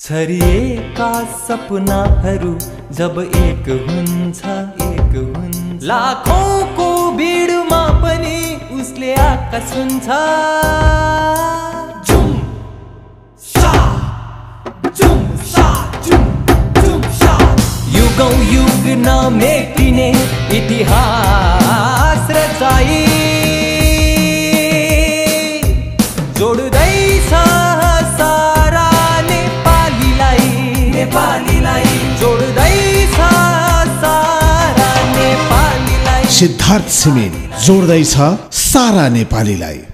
छरिएका सपनाहरू जब एक हुन्छ लाखौंको भिडमा पनि उसले आकाश सुन्छ। जुम सा जुम सा जुम जुम सा युगौं युग नमेटिने इतिहास रचाई जोड्दैछ सारा नेपालीलाई जोड्दैछ सारा नेपालीलाई। सिद्धार्थ सिमेल जोड्दैछ सारा नेपालीलाई।